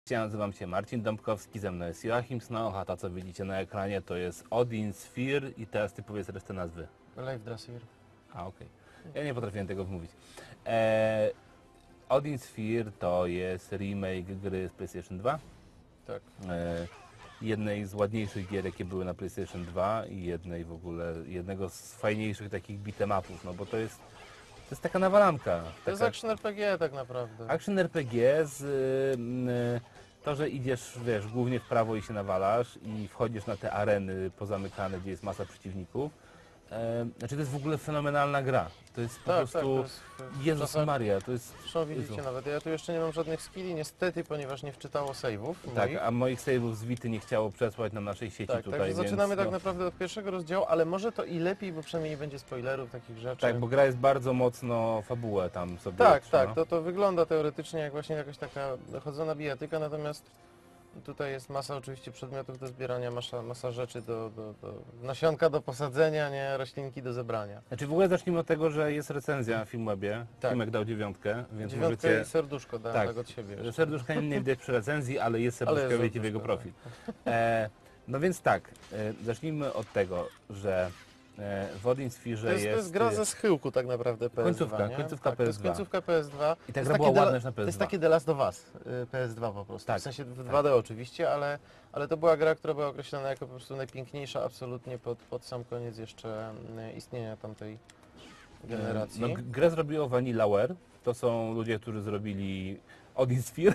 Ja nazywam się Marcin Dąbkowski, ze mną jest Joachim Snoch, a to co widzicie na ekranie to jest Odin, Ps4 i teraz ty powiedz resztę nazwy. Leifdrasir. Okej. Ja nie potrafiłem tego wymówić. Odin Sphere to jest remake gry z PlayStation 2. Tak. Jednej z ładniejszych gier, jakie były na PlayStation 2 i jednego z fajniejszych takich beat'em upów, no bo to jest taka nawalanka. To jest action RPG tak naprawdę. Action RPG to, że idziesz, wiesz, głównie w prawo i się nawalasz i wchodzisz na te areny pozamykane, gdzie jest masa przeciwników. Znaczy to jest w ogóle fenomenalna gra. To jest po prostu... Jezus Maria, to jest... Zresztą widzicie nawet, ja tu jeszcze nie mam żadnych skilli niestety, ponieważ nie wczytało save'ów. Tak, a moich save'ów z Vity nie chciało przesłać na naszej sieci tak, tutaj, także więc zaczynamy tak naprawdę od pierwszego rozdziału, ale może to i lepiej, bo przynajmniej nie będzie spoilerów, takich rzeczy. Tak, bo gra jest bardzo mocno fabułę tam sobie Tak, trzyma. tak, to wygląda teoretycznie jak właśnie jakaś taka chodzona bijatyka, natomiast tutaj jest masa oczywiście przedmiotów do zbierania, masa rzeczy nasionka do posadzenia, nie, roślinki do zebrania. Znaczy w ogóle zacznijmy od tego, że jest recenzja na Filmwebie. Tak. Filmek dał 9, więc 9 możecie... i serduszko dałem tak od siebie. Że serduszka nie widać przy recenzji, ale jest serduszko, wiecie w jego profil. No więc tak, zacznijmy od tego, że w Odin Sphere to jest gra ze schyłku tak naprawdę PS2, końcówka, nie? końcówka tak, PS2. To jest końcówka PS2. I ta gra była ładna już na PS2. To jest takie The Last of Us PS2 po prostu, Tak, w sensie w 2D oczywiście, ale to była gra, która była określona jako po prostu najpiękniejsza absolutnie pod sam koniec jeszcze istnienia tamtej generacji. No, grę zrobiło Vanillaware, to są ludzie, którzy zrobili Odin Sphere.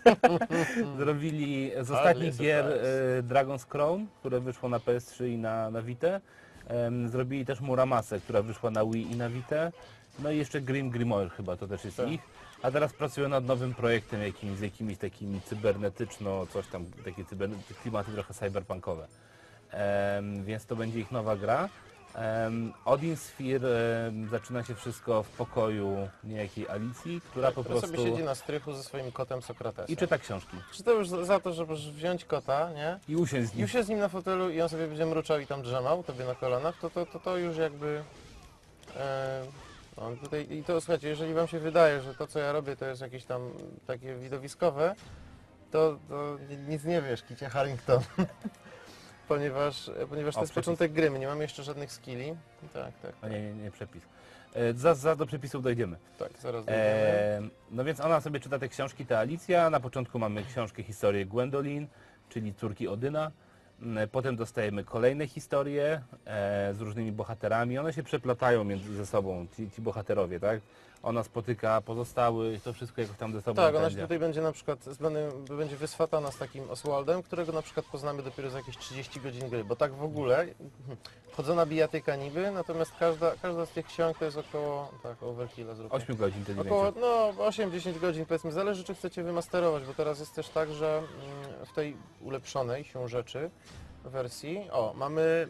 Zrobili z ostatnich gier Dragon's Crown, które wyszło na PS3 i na Vita. Zrobili też Muramasę, która wyszła na Wii i na Vita. No i jeszcze Grimoire chyba, to też jest tak. ich. A teraz pracują nad nowym projektem z jakimiś takimi cybernetyczno, coś tam, takie klimaty trochę cyberpunkowe. Więc to będzie ich nowa gra. Odin Sphere zaczyna się wszystko w pokoju niejakiej Alicji, która po prostu... sobie siedzi na strychu ze swoim kotem Sokratesem. I czyta książki. Czy to już za to, żeby wziąć kota, nie? I usiąść z nim. I usiąść z nim na fotelu i on sobie będzie mruczał i tam drzemał, tobie na kolanach, to już jakby... no tutaj, i to słuchajcie, jeżeli wam się wydaje, że to co ja robię to jest jakieś tam takie widowiskowe, to nic nie wiesz, Kicie Harrington. ponieważ to jest początek gry, my nie mamy jeszcze żadnych skilli. Tak. O, nie, przepis. Do przepisów dojdziemy. Tak, zaraz dojdziemy. No więc ona sobie czyta te książki, ta Alicja. Na początku mamy książkę, historię Gwendolyn, czyli córki Odyna. Potem dostajemy kolejne historie z różnymi bohaterami. One się przeplatają ze sobą, ci bohaterowie, tak? Ona spotyka pozostałych, to wszystko jakoś tam ze sobą Tak, ona się tutaj będzie na przykład, będzie wyswatana z takim Oswaldem, którego na przykład poznamy dopiero za jakieś 30 godzin gry, bo tak w ogóle chodzona bijatyka niby, natomiast każda z tych ksiąg to jest około, tak, overkilla zróbmy. 8 godzin, to nie około, no 8-10 godzin powiedzmy, zależy czy chcecie wymasterować, bo teraz jest też tak, że w tej ulepszonej siłą rzeczy wersji, mamy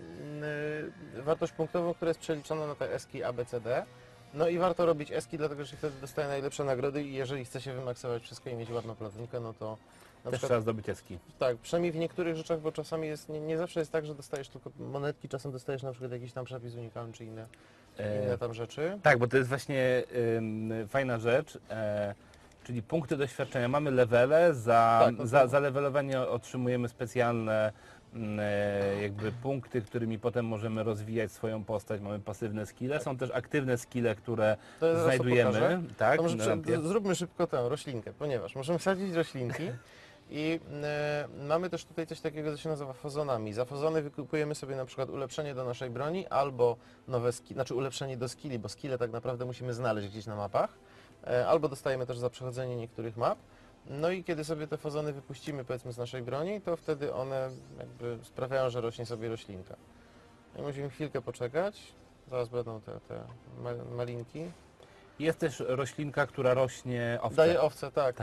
wartość punktową, która jest przeliczona na te eski ABCD. No i warto robić eski, dlatego że wtedy dostaje najlepsze nagrody i jeżeli chce się wymaksować wszystko i mieć ładną platynkę, no to... Też trzeba zdobyć eski. Tak, przynajmniej w niektórych rzeczach, bo czasami jest, nie zawsze jest tak, że dostajesz tylko monetki, czasem dostajesz na przykład jakiś tam przepis unikalny czy inne tam rzeczy. Tak, bo to jest właśnie fajna rzecz, czyli punkty doświadczenia. Mamy levele, za levelowanie otrzymujemy specjalne jakby punkty, którymi potem możemy rozwijać swoją postać. Mamy pasywne skille, są też aktywne skille, które znajdujemy. Tak, zróbmy szybko tę roślinkę, ponieważ możemy sadzić roślinki i mamy też tutaj coś takiego, co się nazywa fazonami. Za fazony wykupujemy sobie na przykład ulepszenie do naszej broni albo nowe znaczy ulepszenie do skilli, bo skille tak naprawdę musimy znaleźć gdzieś na mapach, albo dostajemy też za przechodzenie niektórych map. No i kiedy sobie te fazony wypuścimy powiedzmy z naszej broni, to wtedy one jakby sprawiają, że rośnie sobie roślinka. I musimy chwilkę poczekać, zaraz będą te malinki. Jest też roślinka, która rośnie owce. Daje owce, tak.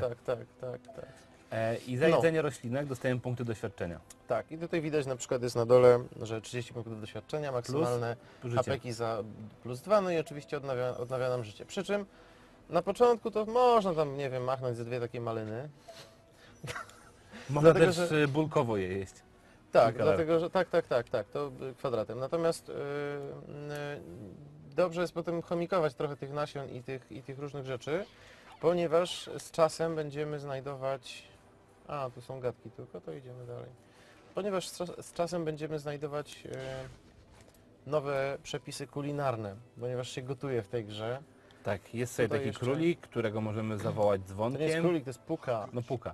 I za jedzenie roślinek dostajemy punkty doświadczenia. Tak, i tutaj widać na przykład jest na dole, że 30 punktów doświadczenia, maksymalne HP za +2, no i oczywiście odnawia nam życie. Przy czym na początku to można tam, nie wiem, machnąć ze 2 takie maliny. Można też bulkowo je jeść. Tak, dlatego że tak, to kwadratem. Natomiast dobrze jest potem chomikować trochę tych nasion i tych różnych rzeczy, ponieważ z czasem będziemy znajdować A, tu są gadki tylko, to idziemy dalej. Ponieważ z czasem będziemy znajdować nowe przepisy kulinarne, ponieważ się gotuje w tej grze. Tak, jest sobie Tutaj taki jeszcze- królik, którego możemy zawołać To nie jest dzwonkiem. królik, to jest puka. No puka.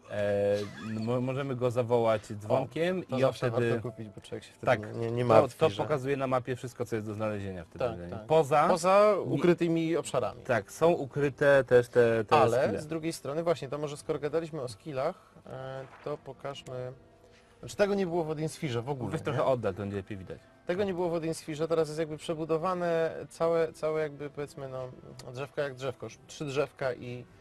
Możemy go zawołać dzwonkiem To i on zawsze wtedy... warto kupić, bo człowiek się wtedy Tak, nie to martwi, że... pokazuje na mapie wszystko, co jest do znalezienia wtedy. Tak, tak. Poza, Poza ukrytymi obszarami. tak, są ukryte też te Ale skille. z drugiej strony, właśnie, to może skoro gadaliśmy o skillach, to pokażmy... Znaczy tego nie było w Odinsfirze w ogóle. Weź nie? trochę oddal, to będzie lepiej widać. Tego nie było w Odinsfirze, teraz jest jakby przebudowane całe jakby powiedzmy no drzewka jak drzewko, 3 drzewka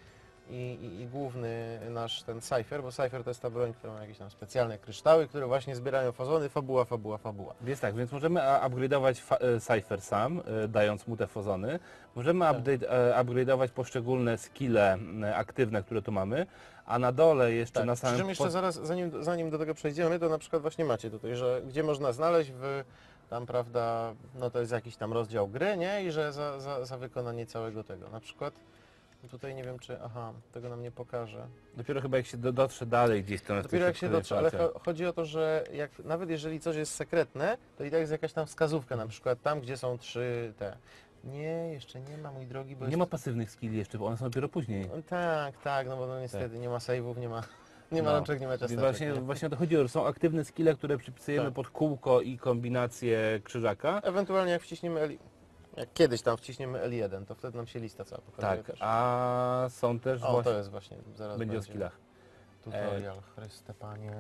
i główny nasz ten Cypher, bo Cypher to jest ta broń, która ma jakieś tam specjalne kryształy, które właśnie zbierają fazony, fabuła. Więc tak, więc możemy upgrade'ować Cypher sam, dając mu te fozony. Możemy Tak. upgrade'ować poszczególne skille aktywne, które tu mamy, a na dole jeszcze Tak, na przy samym... czym jeszcze zaraz, zanim do tego przejdziemy, to na przykład właśnie macie tutaj, że gdzie można znaleźć tam prawda, no to jest jakiś tam rozdział gry, nie? I że za wykonanie całego tego, na przykład tutaj nie wiem czy, aha, tego nam nie pokaże. Dopiero chyba jak się dotrze dalej gdzieś to Dopiero jak się dotrze, ale chodzi o to, że nawet jeżeli coś jest sekretne, to i tak jest jakaś tam wskazówka, na przykład tam, gdzie są 3 te. Nie, jeszcze nie ma, mój drogi, bo Nie ma pasywnych skilli jeszcze, bo one są dopiero później. Tak, no bo no niestety nie ma save'ów, nie ma No. rączek, nie ma Więc ciasteczek. właśnie o to chodziło, że są aktywne skille, które przypisujemy Tak. pod kółko i kombinację krzyżaka. Ewentualnie jak wciśniemy jak kiedyś tam wciśniemy L1, to wtedy nam się lista cała pokazuje Tak, też. a są też O, właśnie... to jest właśnie, zaraz Będzie o skillach. Tutorial, Chryste Panie.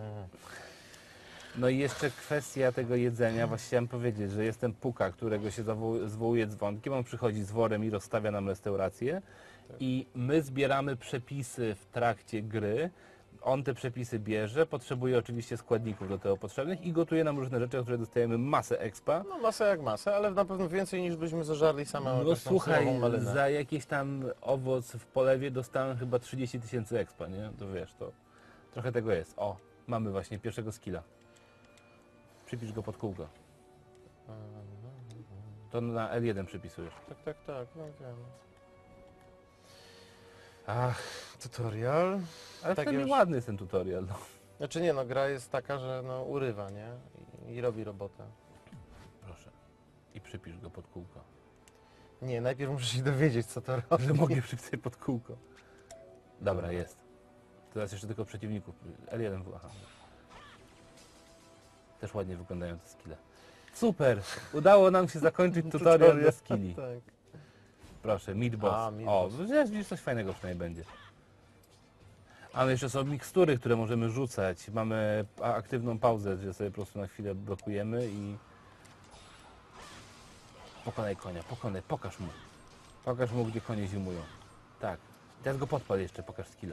No i jeszcze kwestia tego jedzenia, właśnie chciałem powiedzieć, że jest ten puka, którego się zwołuje dzwonkiem, on przychodzi z worem i rozstawia nam restaurację i my zbieramy przepisy w trakcie gry, on te przepisy bierze, potrzebuje oczywiście składników do tego potrzebnych i gotuje nam różne rzeczy, które dostajemy masę expa. No masę jak masę, ale na pewno więcej niż byśmy zażarli samą No słuchaj, malynę. za jakiś tam owoc w polewie dostałem chyba 30 000 expa, nie? To wiesz, to trochę tego jest. O, mamy właśnie pierwszego skilla. Przypisz go pod kółko. To na L1 przypisujesz. Tak, no wiem. Ach, Tutorial. ale Tak wtedy już. ładny jest ten tutorial. No. Znaczy nie, no gra jest taka, że no urywa, nie? I robi robotę. Proszę. I przypisz go pod kółko. Nie, najpierw muszę się dowiedzieć, co to robi. Że mogę przypisać pod kółko. Dobra, jest. Teraz jeszcze tylko przeciwników. L1, aha. Też ładnie wyglądają te skille. Super! Udało nam się zakończyć tutorial do skilli. Tak. Proszę, meat boss. A, meat O, boss. widzisz, coś fajnego przynajmniej będzie. Ale jeszcze są mikstury, które możemy rzucać. Mamy aktywną pauzę, że sobie po prostu na chwilę blokujemy i... Pokonaj konia, pokaż mu. Pokaż mu, gdzie konie zimują. Tak. Teraz go podpal jeszcze, pokaż skilla.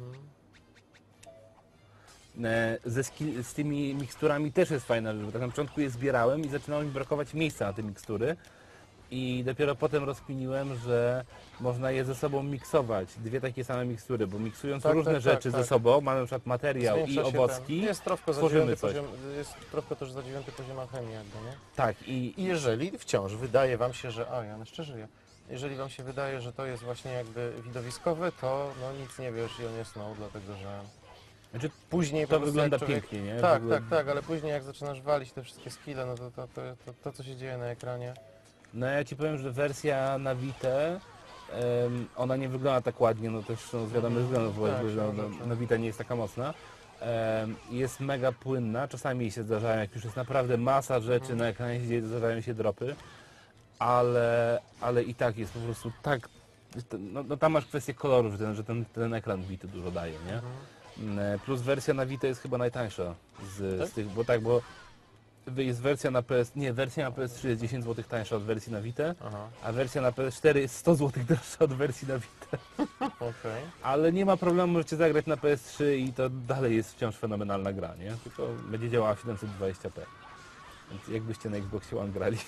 Z tymi miksturami też jest fajna rzecz, bo tak na początku je zbierałem i zaczynało mi brakować miejsca na te mikstury. I dopiero potem rozkminiłem, że można je ze sobą miksować, dwie takie same mikstury, bo miksując Tak, różne tak, rzeczy tak. ze sobą, mamy na przykład materiał Zwiększa i się owocki, Jest troszkę za tworzymy 9 coś. poziom, jest troszkę też za 9 poziom alchemii jakby, nie? Tak, I jeżeli wciąż wydaje wam się, że... A, ja jeszcze żyję. Jeżeli wam się wydaje, że to jest właśnie jakby widowiskowe, to no nic nie wiesz i on jest no, dlatego że... znaczy, Później to po prostu wygląda jak człowiek... pięknie, nie? Tak, Wygląda- tak, ale później jak zaczynasz walić te wszystkie skille, no to co się dzieje na ekranie... No ja Ci powiem, że wersja na Vita, ona nie wygląda tak ładnie, no też z wiadomych względów, bo Tak, jakby, no, dobrze. no Vita nie jest taka mocna. Jest mega płynna, czasami jej się zdarzają, jak już jest naprawdę masa rzeczy na ekranie, gdzie zdarzają się dropy, ale i tak jest po prostu tak, no tam masz kwestię koloru, że ten ekran Vita dużo daje, nie? Plus wersja na Vita jest chyba najtańsza z tych, bo jest wersja na wersja na PS3 jest 10 zł tańsza od wersji na Vita, Aha, a wersja na PS4 jest 100 zł droższa od wersji na Vita. okej. Ale nie ma problemu, możecie zagrać na PS3 i to dalej jest wciąż fenomenalna gra, nie? Tylko będzie działała w 720p. Więc jakbyście na Xboxie One grali.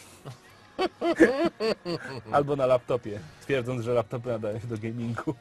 Albo na laptopie, twierdząc, że laptopy nadają się do gamingu.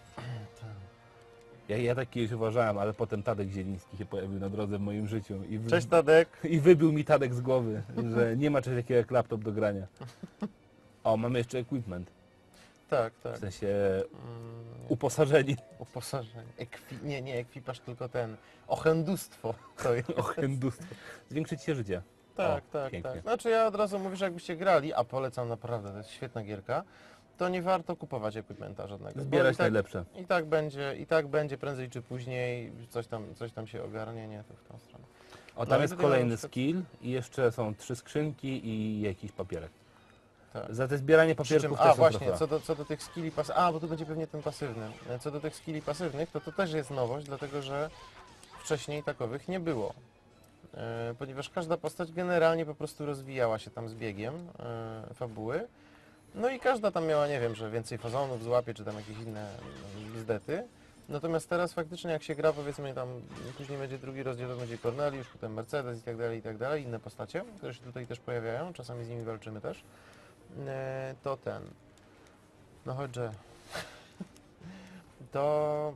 Ja tak kiedyś uważałem, ale potem Tadek Zieliński się pojawił na drodze w moim życiu Cześć Tadek! i wybił mi Tadek z głowy, że nie ma czegoś takiego jak laptop do grania. O, mamy jeszcze equipment. Tak, W tak. sensie uposażeni. Uposażenie. Nie ekwipaż, tylko ten ochrędustwo. To jest. Ochrędustwo. Zwiększyć się życie. Tak, O, tak, pięknie. tak. Znaczy ja od razu mówię, że jakbyście grali, a polecam naprawdę, to jest świetna gierka, to nie warto kupować equipmenta żadnego. Bo Zbierać najlepsze. I tak będzie prędzej czy później, coś tam się ogarnie, nie, to w tą stronę. O, No tam i jest tutaj mamy kolejny na przykład- skill i jeszcze są 3 skrzynki i jakiś papierek. Tak. Za te zbieranie Przy czym, papierków też są właśnie, trochę. co do tych skilli bo tu będzie pewnie ten pasywny. Co do tych skilli pasywnych, to też jest nowość, dlatego że wcześniej takowych nie było. Ponieważ każda postać generalnie po prostu rozwijała się tam z biegiem fabuły. No i każda tam miała, nie wiem, że więcej fazonów złapie, czy tam jakieś inne bzdety. Natomiast teraz faktycznie jak się gra, powiedzmy tam, później będzie drugi rozdział, to będzie Corneliusz, potem Mercedes i tak dalej, inne postacie, które się tutaj też pojawiają, czasami z nimi walczymy też. To ten, no chodźże, to,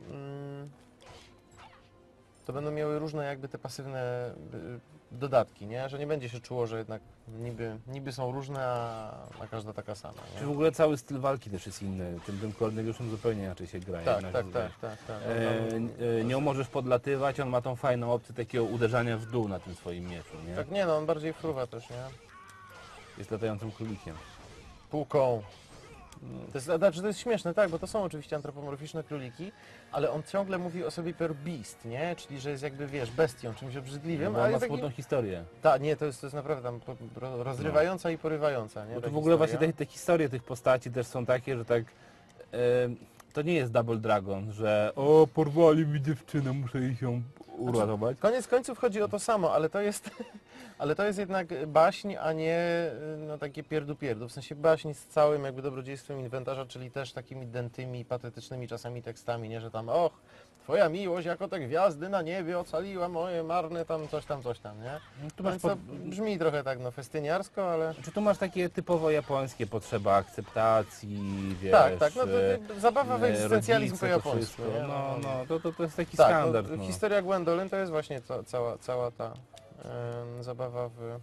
to będą miały różne jakby te pasywne dodatki, nie? Że nie będzie się czuło, że jednak niby są różne, a każda taka sama. Nie? Czy w ogóle cały styl walki też jest inny. Tym Corneliuszem zupełnie inaczej się gra. Tak, jednak, tak. nie możesz podlatywać, on ma tą fajną opcję takiego uderzania w dół na tym swoim mieczu, nie? Tak, nie no, on bardziej fruwa też, nie? Jest latającym królikiem. Półką. To jest śmieszne, tak, bo to są oczywiście antropomorficzne króliki, ale on ciągle mówi o sobie per beast, nie? Czyli, że jest jakby, wiesz, bestią, czymś obrzydliwym, No, ale ma jest smutną historię. Tak, nie, to jest naprawdę tam rozrywająca i porywająca, nie? Bo ta tu w ogóle historia. właśnie te historie tych postaci też są takie, że tak... to nie jest Double Dragon, że o, porwali mi dziewczynę, muszę jej się uratować. Koniec końców chodzi o to samo, ale to jest, ale to jest jednak baśń, a nie no, takie pierdu. W sensie baśń z całym jakby dobrodziejstwem inwentarza, czyli też takimi dętymi, patetycznymi czasami tekstami, nie, że tam och, twoja miłość jako te gwiazdy na niebie ocaliła moje marne tam, coś tam, nie? Tu masz Więc to brzmi trochę tak no festyniarsko, ale... Czy tu masz takie typowo japońskie potrzeba akceptacji, wiesz... Tak, no to zabawa w egzystencjalizm po rodzice, to japońsku, wszystko. nie? To jest taki Tak, standard. no, No. historia Gwendolyn to jest właśnie cała ta zabawa w...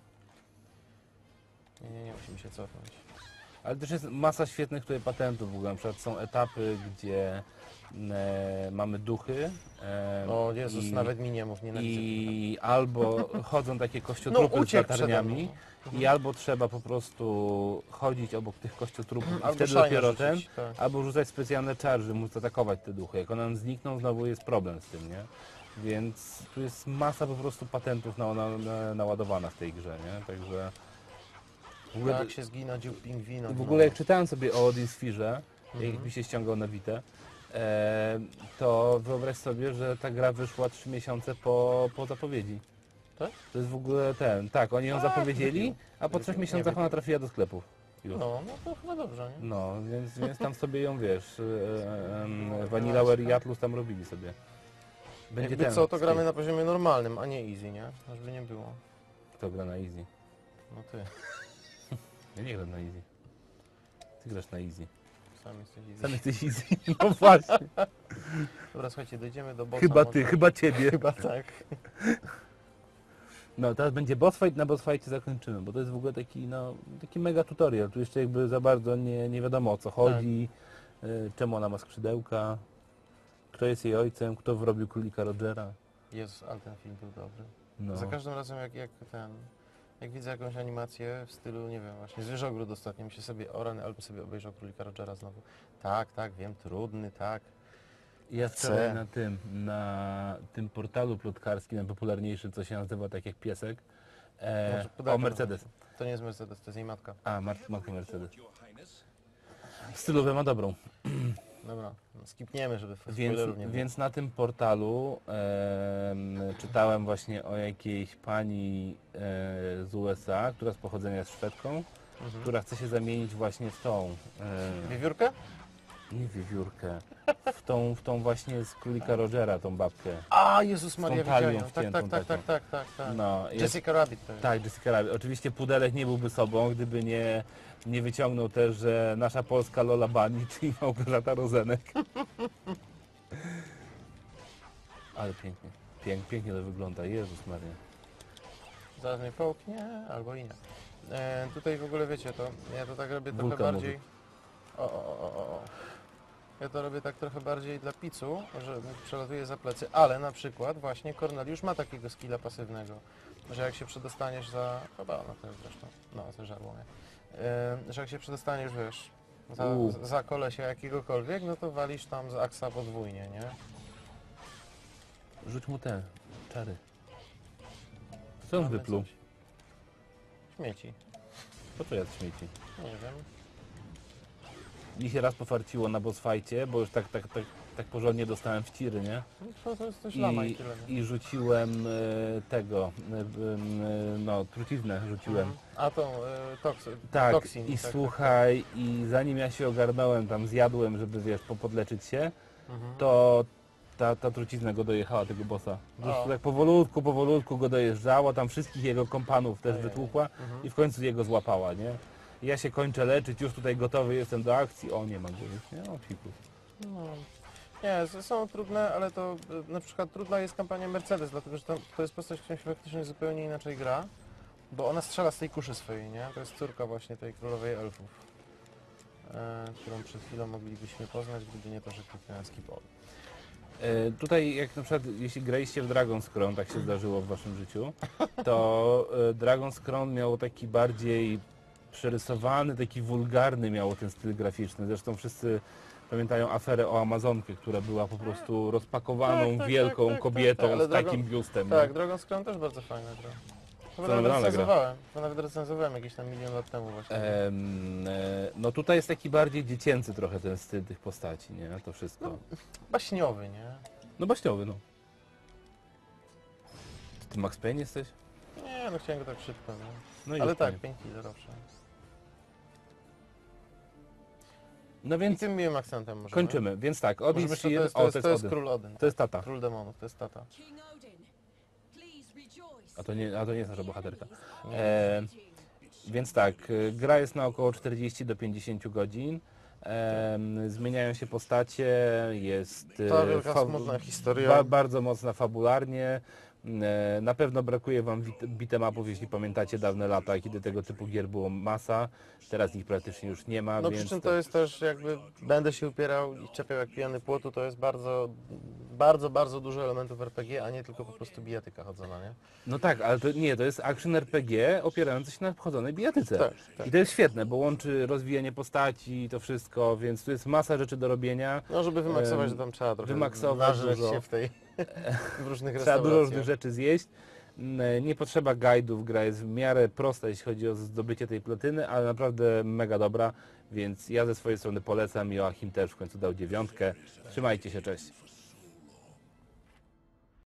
Nie, musimy się cofnąć. Ale też jest masa świetnych tutaj patentów w ogóle. Na przykład są etapy, gdzie mamy duchy. O Jezus, i, nawet mi nie mów, nienawidzę. I albo chodzą takie kościotrupy z uciekł przede latarniami mną. i albo trzeba po prostu chodzić obok tych kościotrupów i Albo wtedy szajna dopiero rzucić, tak. albo rzucać specjalne charge, móc atakować te duchy. Jak one nam znikną, znowu jest problem z tym, nie? Więc tu jest masa po prostu patentów naładowana w tej grze, nie? Także... W ogóle, Jak się zgina dziób pingwina. w ogóle jak czytałem sobie o Odin Sphere, jak mi się ściągał na Vita, to wyobraź sobie, że ta gra wyszła 3 miesiące po zapowiedzi. Tak? To jest w ogóle tak, oni ją Tak, zapowiedzieli, a po 3 nie miesiącach wiem. ona trafiła do sklepów. Już. No to chyba dobrze, nie? No, więc tam sobie ją, wiesz, Vanillaware i Atlus tam robili sobie. Będzie Jakby ten co, to skill. gramy na poziomie normalnym, a nie easy, nie? Żeby nie było. Kto gra na easy? No ty, Ja nie gram na easy. Ty grasz na easy. sam jesteś easy. Sam jesteś easy. No właśnie. Dobra, słuchajcie, dojdziemy do bossa. Chyba może. ty, chyba ciebie. Chyba tak. No, teraz będzie boss fight, na boss fightie zakończymy, bo to jest w ogóle taki mega tutorial. Tu jeszcze jakby za bardzo nie wiadomo o co chodzi, czemu ona ma skrzydełka, kto jest jej ojcem, kto wrobił królika Rogera. Jezus, ale ten film był dobry. No. Za każdym razem jak widzę jakąś animację w stylu, nie wiem, właśnie Zwierzogród ostatnio mi się sobie orany albo sobie obejrzał Królika Rogera znowu. Tak, wiem, trudny, tak. Ja wczoraj na tym portalu plotkarskim, najpopularniejszym, co się nazywa tak jak piesek, Może podaj o to Mercedes. To nie jest Mercedes, to jest jej matka. A, matka Mercedes. Stylówę ma dobrą. Dobra, no, skipniemy, żeby spoilerów nie było. Więc na tym portalu czytałem właśnie o jakiejś pani z USA, która z pochodzenia jest Szwedką, która chce się zamienić właśnie w tą... Wiewiórkę? nie wiewiórkę, w tą właśnie z królika Rogera, tą babkę. A, Jezus Maria, talią widziałem. wciętą Tak. No, Jessica Rabbit to jest. Tak, Jessica Rabbit. Oczywiście Pudelek nie byłby sobą, gdyby nie wyciągnął też, że nasza polska Lola Bunny, czyli Małgorzata Rozenek. Ale pięknie. Pięknie to wygląda. Jezus Maria. Zaraz mnie połknie, albo i nie. Tutaj w ogóle wiecie to, ja to tak robię trochę Wulkan bardziej... O. Ja to robię tak trochę bardziej dla picu, że mi przelatuje za plecy, ale na przykład właśnie Corneliusz ma takiego skilla pasywnego, że jak się przedostaniesz za... Chyba no to jest zresztą, no to żarło mnie. Że jak się przedostaniesz, wiesz, za kolesia jakiegokolwiek, no to walisz tam z aksa podwójnie, nie? Rzuć mu te czary. Co on Mamy wypluł? coś. Śmieci. Po co jadł śmieci? Nie wiem. Mi się raz pofarciło na boss fight'cie, bo już tak porządnie dostałem w tiry, nie? To jest coś lama i tyle. Nie? I rzuciłem no, truciznę rzuciłem. A tą Tak, toksin. i Tak. słuchaj, i zanim ja się ogarnąłem, tam zjadłem, żeby wiesz, podleczyć się, to ta trucizna go dojechała, tego bossa. Zresztą tak powolutku go dojeżdżało, tam wszystkich jego kompanów też wytłukła i w końcu jego złapała, nie? I ja się kończę leczyć, już tutaj gotowy jestem do akcji, o nie mam go już, nie? O fikus. No. Nie, są trudne, ale to na przykład trudna jest kampania Mercedes, dlatego że to jest postać, którą się faktycznie zupełnie inaczej gra, bo ona strzela z tej kuszy swojej, nie? To jest córka właśnie tej królowej elfów, którą przed chwilą moglibyśmy poznać, gdyby nie to, że kliknąłem skip all. Tutaj jak na przykład jeśli graliście w Dragon's Crown, tak się zdarzyło w waszym życiu, to Dragon's Crown miał taki bardziej przerysowany, taki wulgarny miało ten styl graficzny. Zresztą wszyscy pamiętają aferę o Amazonkę, która była po prostu rozpakowaną wielką kobietą z takim biustem. Tak, Dragon's Crown też bardzo fajna gra. To nawet recenzowałem jakieś tam milion lat temu właśnie. No tutaj jest taki bardziej dziecięcy trochę ten styl tych postaci, nie? To wszystko. No, baśniowy, nie? No baśniowy, no. Ty Max Payne jesteś? Nie, no chciałem go tak szybko, nie? No i ale już tak, fajnie. Painkiller, owszem. No I więc tym miłym akcentem możemy. kończymy. Więc tak, Odin Możemy Shear, jeszcze, to jest król Odin. To jest tata. Król demonów, to jest tata. A to nie jest nasza bohaterka. Więc tak, gra jest na około 40 do 50 godzin. Zmieniają się postacie, jest To wielka smutna historia. bardzo mocna fabularnie. Na pewno brakuje wam beat'em upów, jeśli pamiętacie dawne lata, kiedy tego typu gier było masa. Teraz ich praktycznie już nie ma. No więc przy czym to jest też jakby, będę się upierał i czepiał jak pijany płotu, to jest bardzo dużo elementów RPG, a nie tylko po prostu bijatyka chodzona, nie? No tak, ale to nie, to jest action RPG opierający się na wchodzonej bijatyce. Tak. I to jest świetne, bo łączy rozwijanie postaci i to wszystko, więc tu jest masa rzeczy do robienia. No żeby wymaksować, to tam trzeba trochę nażreć się w różnych Trzeba restauracjach. dużo różnych rzeczy zjeść. Nie potrzeba guide'ów, gra jest w miarę prosta, jeśli chodzi o zdobycie tej platyny, ale naprawdę mega dobra, więc ja ze swojej strony polecam, Joachim też w końcu dał 9. Trzymajcie się, cześć.